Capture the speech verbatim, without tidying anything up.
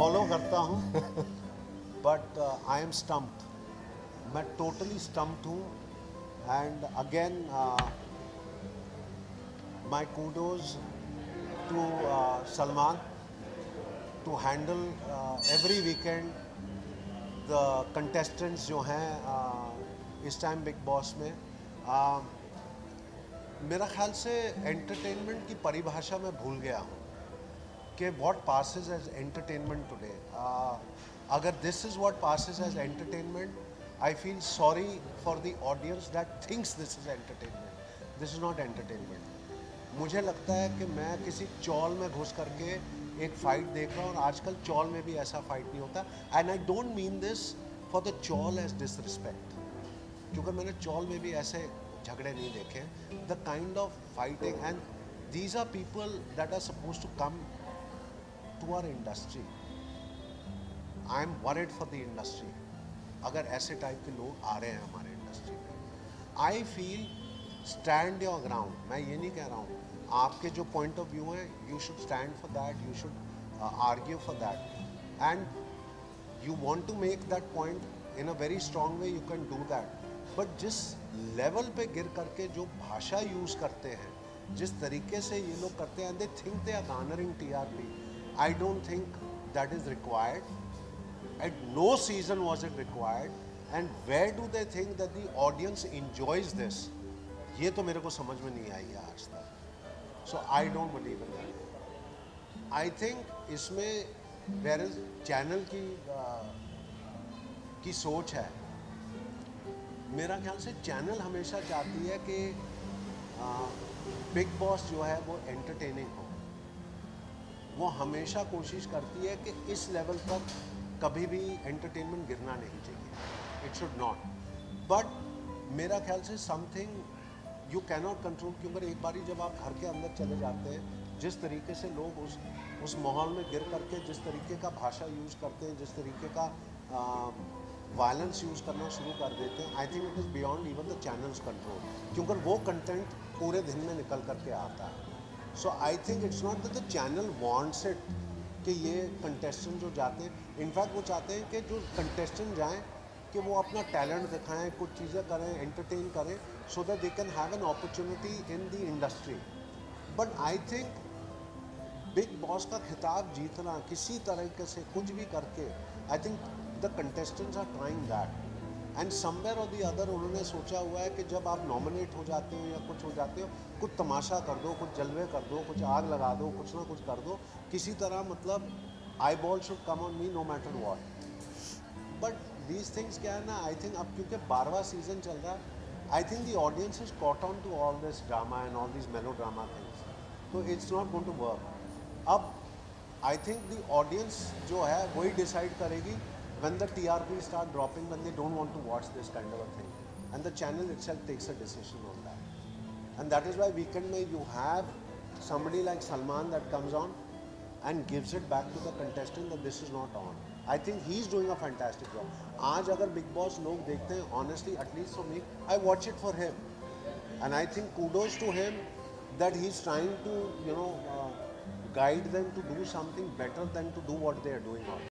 Follow करता हूँ but I am stumped. मैं टोटली स्टम्प्ड हूँ and again my kudos to Salman to handle every weekend the contestants जो हैं uh, इस टाइम बिग बॉस में। uh, मेरा ख्याल से एंटरटेनमेंट की परिभाषा मैं भूल गया हूँ कि what passes as entertainment today. अगर this is what passes as entertainment, I feel sorry for the audience that thinks this is entertainment. This is not entertainment. मुझे लगता है कि मैं किसी चौल में घुस करके एक फ़ाइट देख रहा हूँ, और आजकल चौल में भी ऐसा फाइट नहीं होता। And I don't mean this for the chawl as disrespect, क्योंकि मैंने चौल में भी ऐसे झगड़े नहीं देखे। The kind of fighting and these are people that are suppose to come to our industry. I am worried for the industry अगर ऐसे टाइप के लोग आ रहे हैं हमारे इंडस्ट्री में। I feel stand your ground. मैं ये नहीं कह रहा हूँ, आपके जो पॉइंट ऑफ व्यू है you should stand for that, you should argue for that, and you want to make that point in a very strong way, you can do that. But जिस लेवल पे गिर करके जो भाषा use करते हैं, जिस तरीके से ये लोग करते हैं, they think they are garnering T R P. I don't think that is required. At no season was it required, and where do they think that the audience enjoys this? ये तो मेरे को समझ में नहीं आई है आज तक। So I don't believe in that. I think इसमें वेयर इज चैनल की uh, की सोच है। मेरा ख्याल से चैनल हमेशा चाहती है कि बिग बॉस जो है वो एंटरटेनिंग हो। वो हमेशा कोशिश करती है कि इस लेवल पर कभी भी एंटरटेनमेंट गिरना नहीं चाहिए, इट शुड नॉट। बट मेरा ख्याल से समथिंग यू कैनॉट कंट्रोल, क्योंकि एक बारी जब आप घर के अंदर चले जाते हैं, जिस तरीके से लोग उस उस माहौल में गिर करके जिस तरीके का भाषा यूज़ करते हैं, जिस तरीके का वायलेंस यूज़ करना शुरू कर देते हैं, I think it is beyond even the channel's control, क्योंकि वो कंटेंट पूरे दिन में निकल करके आता है। So I think it's not that the channel wants it कि ये कंटेस्टेंट जो जाते हैं, इनफैक्ट वो चाहते हैं कि जो कंटेस्टेंट जाएं कि वो अपना टैलेंट दिखाएं, कुछ चीज़ें करें, एंटरटेन करें, so that they can have an opportunity in the industry. But I think Bigg Boss का खिताब जीतना किसी तरीके से कुछ भी करके, I think the contestants are trying that, and somewhere और द अदर उन्होंने सोचा हुआ है कि जब आप नॉमिनेट हो जाते हो या कुछ हो जाते हो, कुछ तमाशा कर दो, कुछ जलवे कर दो, कुछ आग लगा दो, कुछ ना कुछ कर दो, किसी तरह मतलब eyeball should come on me no matter what. But these things क्या है ना, आई थिंक अब क्योंकि बारहवां सीजन चल रहा है, I think the audience is caught on to all this drama and all this melodrama things, तो it's not going to work. अब आई थिंक द ऑडियंस जो है वही डिसाइड करेगी when the T R P start dropping, when they don't want to watch this kind of a thing, and the channel itself takes a decision on that. And that is why weekend mein you have somebody like Salman that comes on and gives it back to the contestant that this is not on. I think he's doing a fantastic job. आज अगर Big Boss लोग देखते हैं, honestly, at least for me, I watch it for him, and I think kudos to him that he's trying to, you know, uh, guide them to do something better than to do what they are doing on.